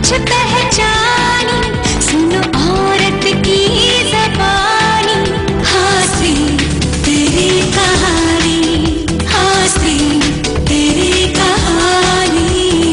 कुछ पहचानी, सुनो औरत की ज़बानी, हंसी तेरी कहानी, हंसी तेरी कहानी।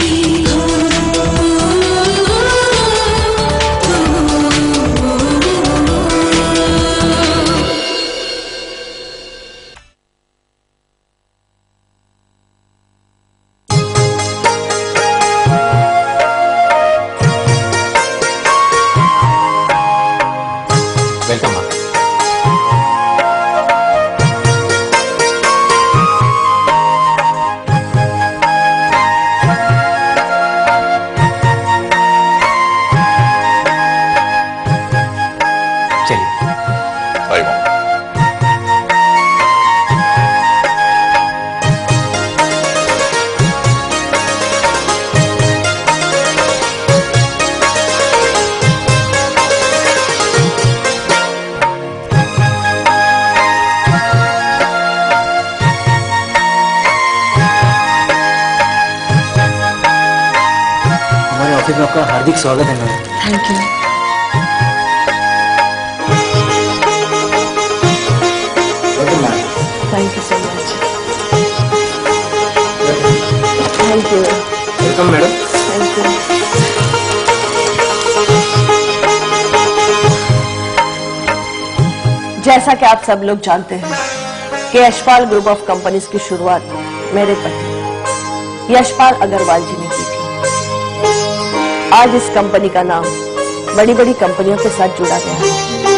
ऑफिस में आपका हार्दिक स्वागत है ma'am. Thank you. Thank you so much. Thank you. Welcome madam. Thank you. जैसा कि आप सब लोग जानते हैं कि यशपाल ग्रुप ऑफ कंपनीज की शुरुआत मेरे पति यशपाल अग्रवाल जी ने की थी। आज इस कंपनी का नाम बड़ी बड़ी कंपनियों के साथ जुड़ा गया है।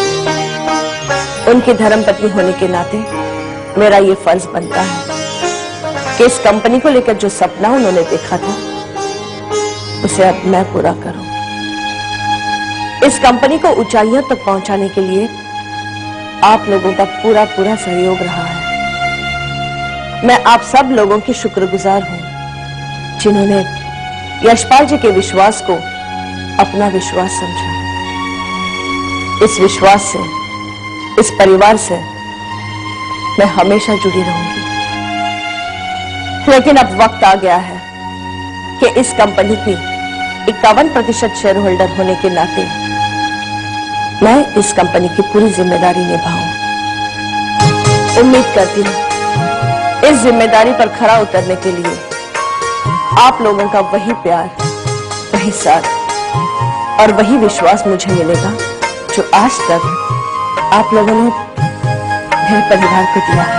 उनकी धर्मपत्नी होने के नाते मेरा ये फर्ज बनता है कि इस कंपनी को लेकर जो सपना उन्होंने देखा था उसे अब मैं पूरा करूं। इस कंपनी को ऊंचाइयों तक पहुंचाने के लिए आप लोगों का पूरा पूरा सहयोग रहा है। मैं आप सब लोगों की शुक्रगुजार हूं जिन्होंने यशपाल जी के विश्वास को अपना विश्वास समझा। इस विश्वास से, इस परिवार से मैं हमेशा जुड़ी रहूंगी। लेकिन अब वक्त आ गया है कि इस कंपनी की 51% शेयर होल्डर होने के नाते मैं इस कंपनी की पूरी जिम्मेदारी निभाऊं। उम्मीद करती हूं इस जिम्मेदारी पर खरा उतरने के लिए आप लोगों का वही प्यार, वही साथ और वही विश्वास मुझे मिलेगा जो आज तक आप लोगों ने मेरे परिवार को दिया है।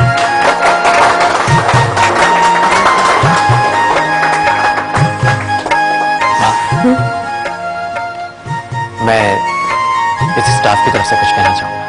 मैं इस स्टाफ की तरफ से कुछ कहना चाहूंगा।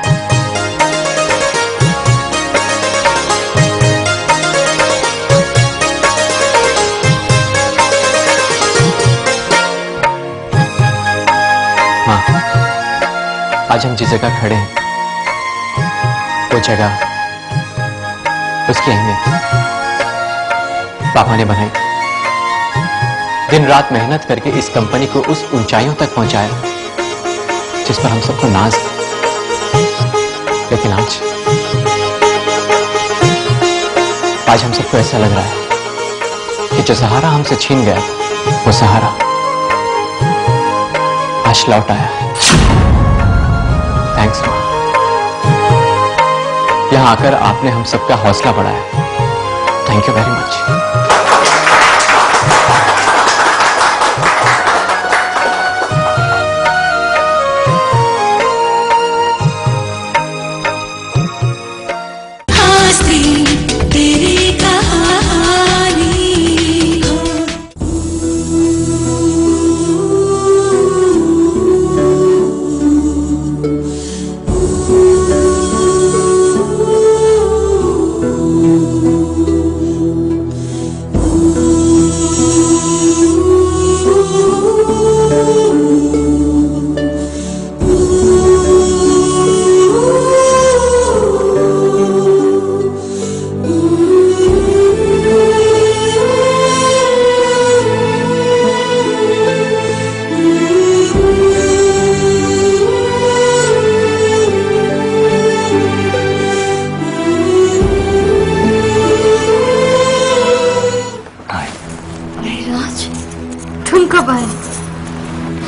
आज हम जिस जगह खड़े हैं वो जगह, उसकी अहमियत पापा ने बनाई। दिन रात मेहनत करके इस कंपनी को उस ऊंचाइयों तक पहुंचाया जिस पर हम सबको नाज है। लेकिन आज हम सबको ऐसा लग रहा है कि जो सहारा हमसे छीन गया वो सहारा आज लौट आया है। थैंक्स मां, यहां आकर आपने हम सबका हौसला बढ़ाया। Thank you very much.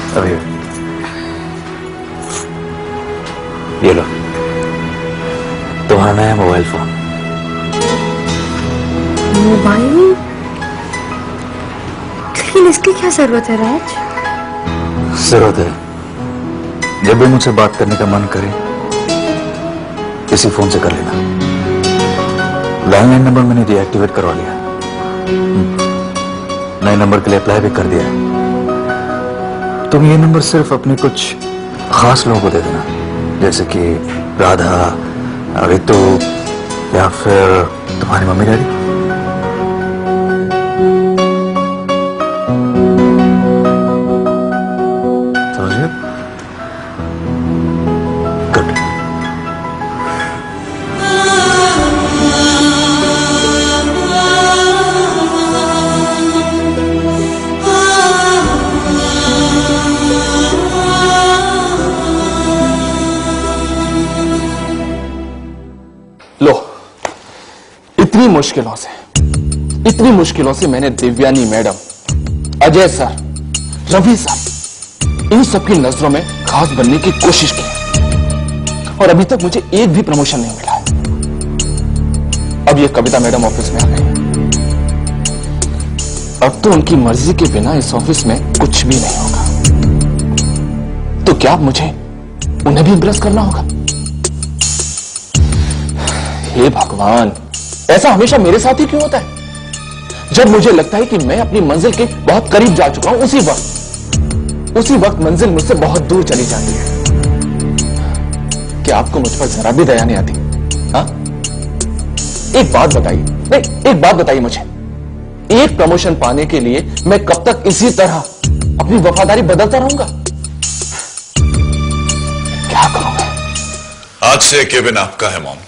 अभी ये लो तुम्हारा नया मोबाइल फोन। मोबाइल? लेकिन इसकी क्या जरूरत है राज? जरूरत है, जब भी मुझसे बात करने का मन करे इसी फोन से कर लेना। लैंडलाइन नंबर मैंने डीएक्टिवेट करवा लिया, नए नंबर के लिए अप्लाई भी कर दिया है। तुम ये नंबर सिर्फ अपने कुछ खास लोगों को दे देना, जैसे कि राधा, रितु या फिर तुम्हारी मम्मी डैडी। समझिए? गुड। लो, इतनी मुश्किलों से मैंने Divyani madam, Ajay sir, Ravi sir, इन सबकी नजरों में खास बनने की कोशिश की और अभी तक मुझे एक भी प्रमोशन नहीं मिला है। अब ये कविता मैडम ऑफिस में आ गई, अब तो उनकी मर्जी के बिना इस ऑफिस में कुछ भी नहीं होगा। तो क्या अब मुझे उन्हें भी इंप्रेस करना होगा? हे भगवान, ऐसा हमेशा मेरे साथ ही क्यों होता है? जब मुझे लगता है कि मैं अपनी मंजिल के बहुत करीब जा चुका हूं, उसी वक्त मंजिल मुझसे बहुत दूर चली जाती है। क्या आपको मुझ पर जरा भी दया नहीं आती? हाँ? एक बात बताइए, नहीं एक बात बताइए मुझे, एक प्रमोशन पाने के लिए मैं कब तक इसी तरह अपनी वफादारी बदलता रहूंगा? क्या करूंगा? आज से केबिन आपका है मॉम।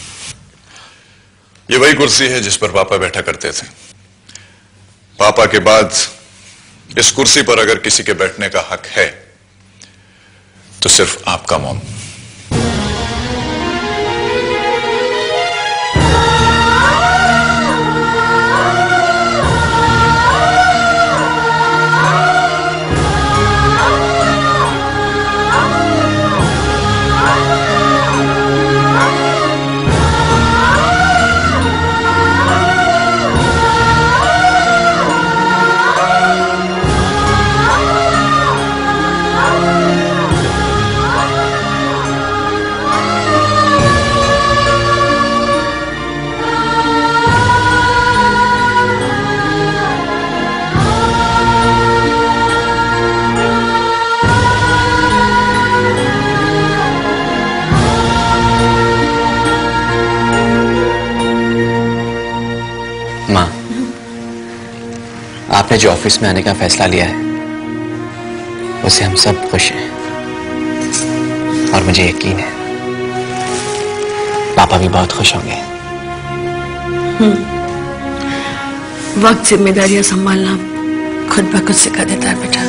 ये वही कुर्सी है जिस पर पापा बैठा करते थे। पापा के बाद इस कुर्सी पर अगर किसी के बैठने का हक है तो सिर्फ आपका मॉम। आपने जो ऑफिस में आने का फैसला लिया है उससे हम सब खुश हैं और मुझे यकीन है पापा भी बहुत खुश होंगे। वक्त जिम्मेदारियां संभालना खुद ब खुद सिखा देता है बेटा।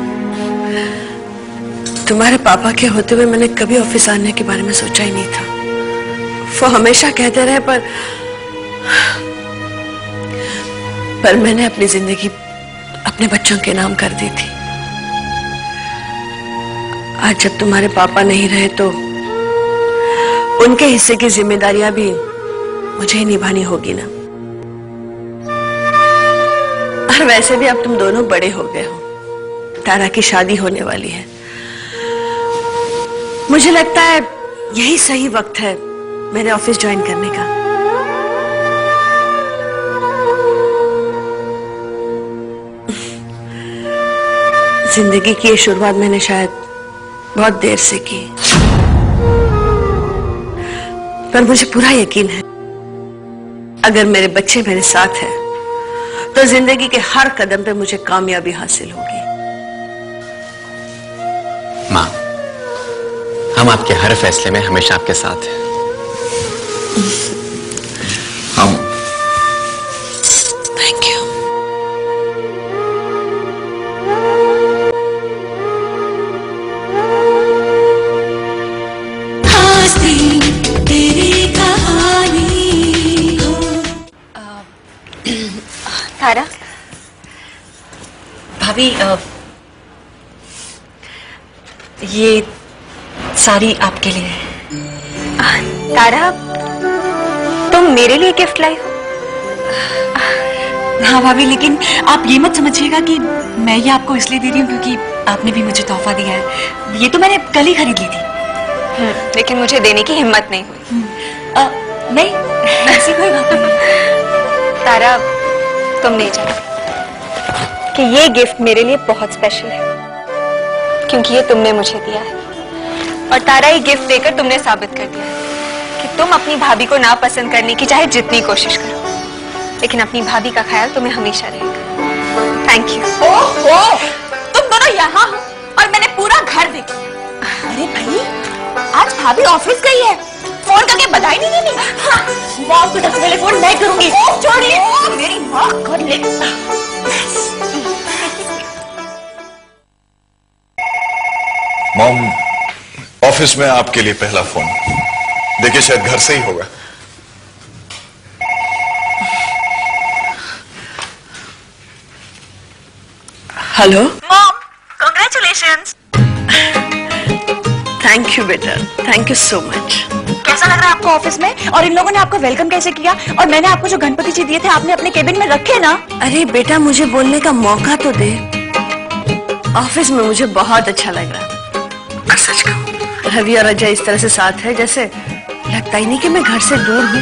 तुम्हारे पापा के होते हुए मैंने कभी ऑफिस आने के बारे में सोचा ही नहीं था। वो हमेशा कहते रहे पर मैंने अपनी जिंदगी अपने बच्चों के नाम कर दी थी। आज जब तुम्हारे पापा नहीं रहे तो उनके हिस्से की जिम्मेदारियां भी मुझे ही निभानी होगी ना। और वैसे भी अब तुम दोनों बड़े हो गए हो, तारा की शादी होने वाली है। मुझे लगता है यही सही वक्त है मेरे ऑफिस ज्वाइन करने का। जिंदगी की ये शुरुआत मैंने शायद बहुत देर से की, पर मुझे पूरा यकीन है अगर मेरे बच्चे मेरे साथ हैं तो जिंदगी के हर कदम पे मुझे कामयाबी हासिल होगी। माँ, हम आपके हर फैसले में हमेशा आपके साथ हैं। हम थैंक यू। तारा, भाभी ये साड़ी आपके लिए है। तारा, तुम मेरे लिए गिफ्ट लाई हो? हाँ भाभी, लेकिन आप ये मत समझिएगा कि मैं ये आपको इसलिए दे रही हूँ क्योंकि आपने भी मुझे तोहफा दिया है। ये तो मैंने कल ही खरीद ली थी। लेकिन मुझे देने की हिम्मत नहीं हुई। नहीं, ऐसी कोई बात नहीं। तारा, तुम नहीं जानती कि ये गिफ्ट मेरे लिए बहुत स्पेशल है, क्योंकि ये तुमने मुझे दिया है। और तारा, ये गिफ्ट देकर तुमने साबित कर दिया है कि तुम अपनी भाभी को नापसंद करने की चाहे जितनी कोशिश करो, लेकिन अपनी भाभी का ख्याल तुम्हें हमेशा रहेगा। Thank you. ओहो, तुम दोनों यहाँ हो और मैंने पूरा घर देख लिया। अरे भाई, आज भाभी ऑफिस गई है, फोन करके बधाई नहीं देनी? हाँ, मॉम की तरफ से फोन मैं करूंगी। छोड़िए, मेरी माँ कर ले। मॉम, ऑफिस में आपके लिए पहला फोन। देखिए, शायद घर से ही होगा। Hello mom, congratulations. Thank you बेटा, थैंक यू सो मच। कैसा लग रहा है आपको ऑफिस में? और इन लोगों ने आपको वेलकम कैसे किया? और मैंने आपको जो गणपति जी दिए थे, आपने अपने केबिन में रखे ना? अरे बेटा, मुझे बोलने का मौका तो दे। ऑफिस में मुझे बहुत अच्छा लग रहा है। और सच कहूं, रवि और अजय इस तरह से साथ है जैसे लगता ही नहीं कि मैं घर से दूर हूँ।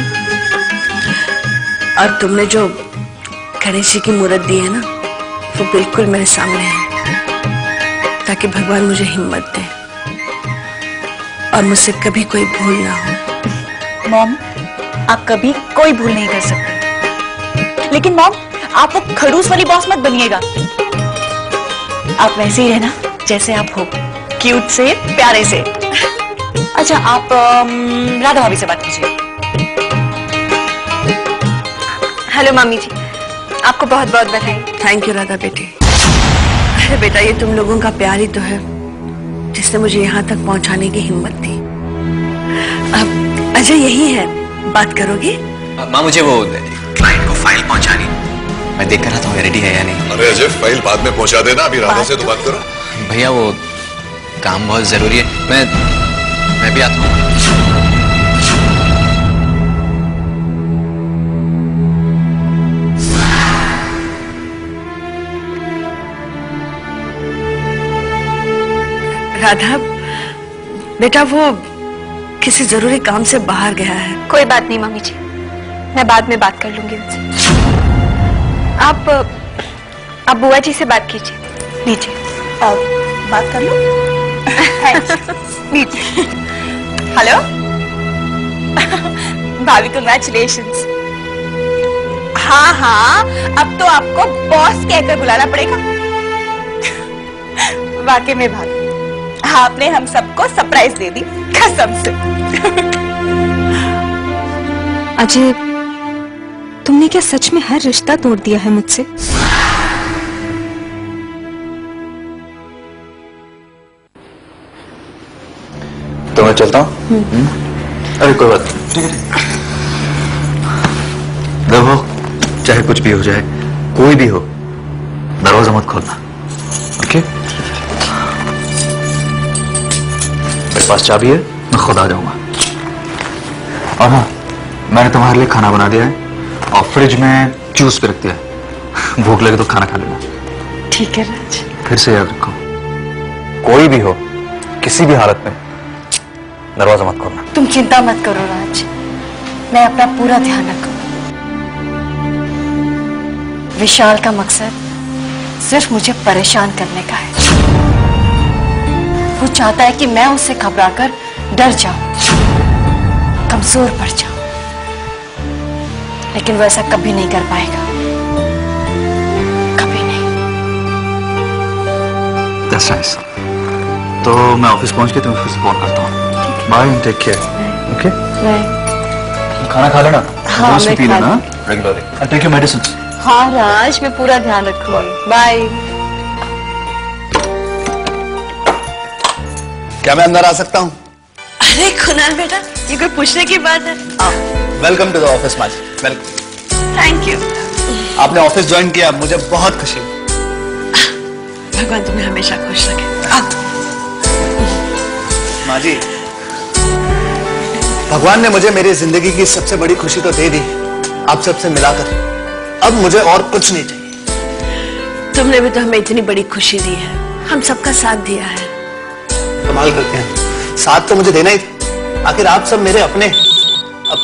और तुमने जो गणेश जी की मूर्त दी है ना, वो बिल्कुल मेरे सामने है, ताकि भगवान मुझे हिम्मत दे और मुझसे कभी कोई भूल ना हो। मॉम, आप कभी कोई भूल नहीं कर सकते, लेकिन मॉम, आप वो खड़ूस वाली बॉस मत बनिएगा। आप वैसे ही रहना जैसे आप हो, क्यूट से, प्यारे से। अच्छा, आप राधा भाभी से बात कीजिए। हेलो मम्मी जी, आपको बहुत बहुत बधाई। थैंक यू राधा बेटी। अरे बेटा, ये तुम लोगों का प्यार ही तो है जिसने मुझे यहाँ तक पहुँचाने की हिम्मत दी। अब अजय यही है, बात करोगे? माँ, मुझे वो क्लाइंट को फाइल पहुंचानी, मैं देख कर रहा था रेडी है या नहीं। अरे अजय, फाइल बाद में पहुंचा देना, अभी राधा से तो बात करो। भैया, वो काम बहुत जरूरी है, मैं भी आता हूँ। राधा बेटा, वो किसी जरूरी काम से बाहर गया है। कोई बात नहीं मम्मी जी, मैं बाद में बात कर लूंगी उनसे। आप बुआ जी से बात कीजिए। लीजिए, बात कर लो। लीजिए। हेलो भाभी, कांग्रेचुलेशंस। हाँ हाँ, अब तो आपको बॉस कहकर बुलाना पड़ेगा। वाकई में भाभी, आपने हम सबको सरप्राइज दे दी, कसम से। अजय, तुमने क्या सच में हर रिश्ता तोड़ दिया है मुझसे? तो मैं चलता हूँ। अरे कोई बात नहीं, ठीक है। देखो, चाहे कुछ भी हो जाए, कोई भी हो, दरवाजा मत खोलना, ओके? मेरे पास चाबी है, मैं खुद आ जाऊंगा। और हाँ, मैंने तुम्हारे लिए खाना बना दिया है और फ्रिज में जूस भी रख दिया है। भूख लगे तो खाना खा लेना। ठीक है राज। फिर से याद रखो, कोई भी हो, किसी भी हालत में दरवाजा मत खोलना। तुम चिंता मत करो राज, मैं अपना पूरा ध्यान रखूंगा। विशाल का मकसद सिर्फ मुझे परेशान करने का है। वो चाहता है कि मैं उससे घबराकर डर जाऊं, कमजोर पड़ जाऊं, लेकिन वो ऐसा कभी नहीं कर पाएगा, कभी नहीं। That's nice. तो मैं ऑफिस पहुंच के तुम्हें फिर से फोन करता हूँ। Bye and take care, okay? Bye. खाना खा लेना, हाँ, मैं पी खा लेना रेगुलरली। Take your medicine. हाँ राज, मैं पूरा ध्यान रखूंगी। बाय। क्या मैं अंदर आ सकता हूँ? अरे कुणाल बेटा, ये कोई पूछने की बात है? वेलकम टू द ऑफिस माजी। वेलकम। Thank you. आपने ऑफिस ज्वाइन किया, मुझे बहुत खुशी हुई। भगवान तुम्हें हमेशा खुश रखे। माँ जी, भगवान ने मुझे मेरी जिंदगी की सबसे बड़ी खुशी तो दे दी, आप सबसे मिलाकर। अब मुझे और कुछ नहीं चाहिए। तुमने भी तो हमें इतनी बड़ी खुशी दी है, हम सबका साथ दिया है। कमाल करते हैं, साथ तो मुझे देना ही था, आखिर आप सब मेरे अपने। अब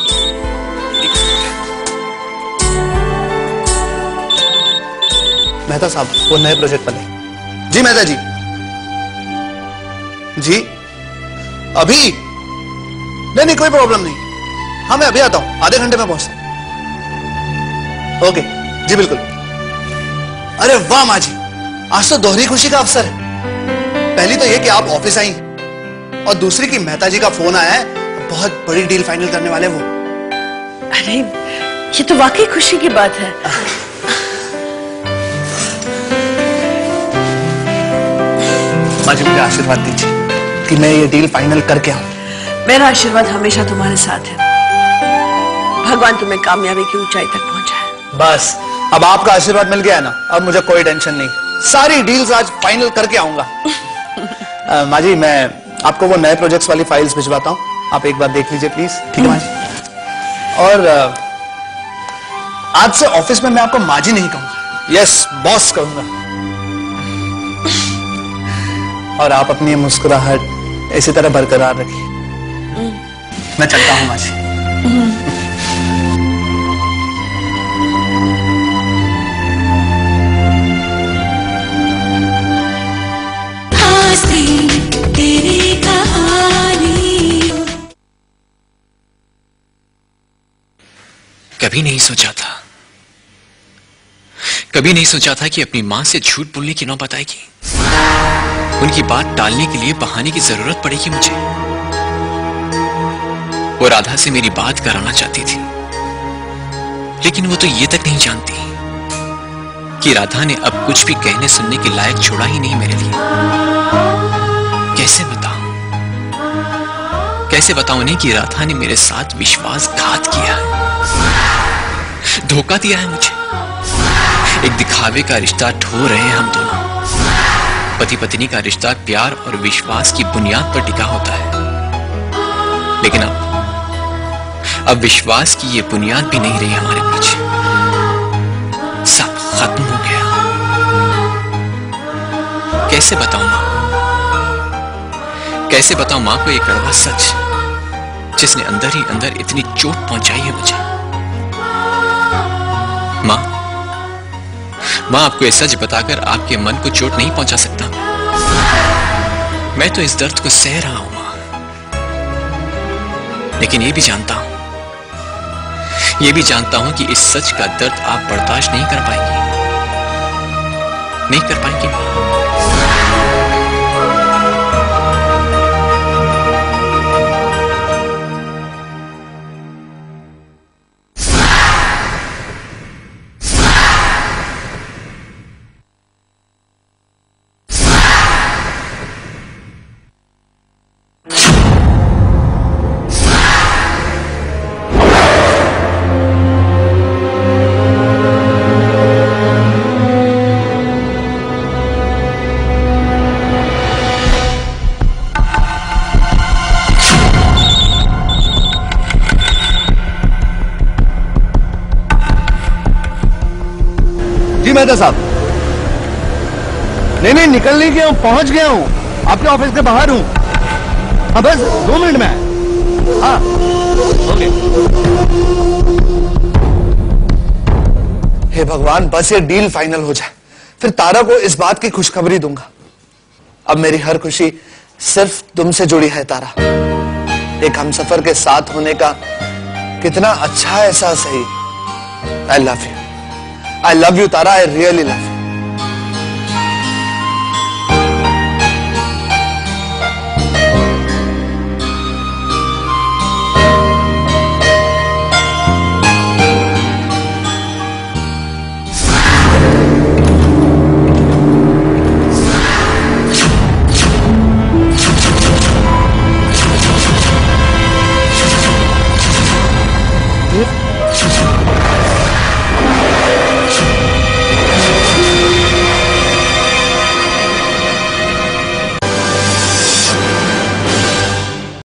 मेहता साहब, वो नए प्रोजेक्ट वाले। जी मेहता जी। जी अभी? नहीं, कोई प्रॉब्लम नहीं। हाँ, मैं अभी आता हूं, आधे घंटे में पहुंचता हूं। ओके जी, बिल्कुल। अरे वाह माँ जी, आज तो दोहरी खुशी का अवसर है। पहली तो ये कि आप ऑफिस आई, और दूसरी कि मेहता जी का फोन आया है, बहुत बड़ी डील फाइनल करने वाले वो। अरे ये तो वाकई खुशी की बात है। माँ जी, मुझे आशीर्वाद दीजिए कि मैं ये डील फाइनल करके आऊं। मेरा आशीर्वाद हमेशा तुम्हारे साथ है। भगवान तुम्हें कामयाबी की ऊंचाई तक पहुंचाए। बस अब आपका आशीर्वाद मिल गया है ना, अब मुझे कोई टेंशन नहीं, सारी डील्स आज फाइनल करके आऊंगा। माँ जी, मैं आपको वो नए प्रोजेक्ट्स वाली फाइल्स भिजवाता हूँ, आप एक बार देख लीजिए प्लीज। ठीक है माँ जी। और आज से ऑफिस में मैं आपको माँ जी नहीं कहूंगा, यस बॉस कहूंगा। और आप अपनी मुस्कुराहट इसी तरह बरकरार रखिए। मैं चलता हूं माँ जी। तेरी कहानी। कभी नहीं सोचा था कि अपनी मां से झूठ बोलने की नौबत आएगी। उनकी बात टालने के लिए बहाने की जरूरत पड़ेगी मुझे। वो राधा से मेरी बात कराना चाहती थी, लेकिन वो तो ये तक नहीं जानती कि राधा ने अब कुछ भी कहने सुनने के लायक छोड़ा ही नहीं मेरे लिए। कैसे बताऊं उन्हें कि राधा ने मेरे साथ विश्वासघात किया है, धोखा दिया है मुझे। एक दिखावे का रिश्ता ढो रहे हैं हम दोनों। पति पत्नी का रिश्ता प्यार और विश्वास की बुनियाद पर टिका होता है, लेकिन अब विश्वास की ये बुनियाद भी नहीं रही हमारे बीच। सब खत्म हो गया। कैसे बताऊं मां, कैसे बताऊं मां को ये कड़वा सच, जिसने अंदर ही अंदर इतनी चोट पहुंचाई है मुझे। मां, आपको ये सच बताकर आपके मन को चोट नहीं पहुंचा सकता। मैं तो इस दर्द को सह रहा हूं मां, लेकिन ये भी जानता हूं कि इस सच का दर्द आप बर्दाश्त नहीं कर पाएंगी। मेहता साहब, नहीं निकल नहीं गया हूं, पहुंच गया हूं, आपके ऑफिस के बाहर हूं। हाँ बस 2 मिनट में। हाँ ओके। हे भगवान, बस ये डील फाइनल हो जाए, फिर तारा को इस बात की खुशखबरी दूंगा। अब मेरी हर खुशी सिर्फ तुमसे जुड़ी है तारा। एक हमसफर के साथ होने का कितना अच्छा एहसास है। I love you Tara, I really love you.